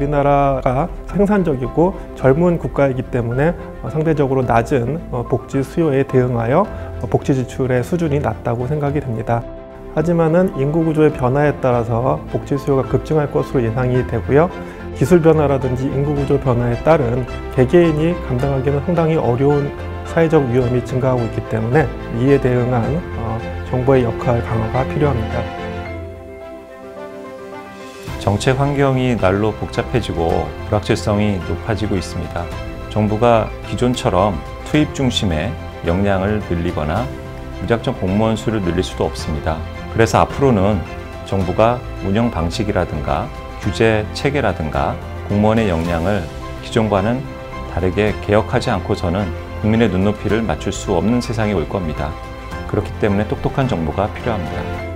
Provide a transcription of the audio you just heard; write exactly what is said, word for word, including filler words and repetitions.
우리나라가 생산적이고 젊은 국가이기 때문에 상대적으로 낮은 복지 수요에 대응하여 복지 지출의 수준이 낮다고 생각이 됩니다. 하지만은 인구 구조의 변화에 따라서 복지 수요가 급증할 것으로 예상이 되고요. 기술 변화라든지 인구 구조 변화에 따른 개개인이 감당하기는 상당히 어려운 사회적 위험이 증가하고 있기 때문에 이에 대응한 정부의 역할 강화가 필요합니다. 정책 환경이 날로 복잡해지고 불확실성이 높아지고 있습니다. 정부가 기존처럼 투입 중심의 역량을 늘리거나 무작정 공무원 수를 늘릴 수도 없습니다. 그래서 앞으로는 정부가 운영 방식이라든가 규제 체계라든가 공무원의 역량을 기존과는 다르게 개혁하지 않고서는 국민의 눈높이를 맞출 수 없는 세상이 올 겁니다. 그렇기 때문에 똑똑한 정부가 필요합니다.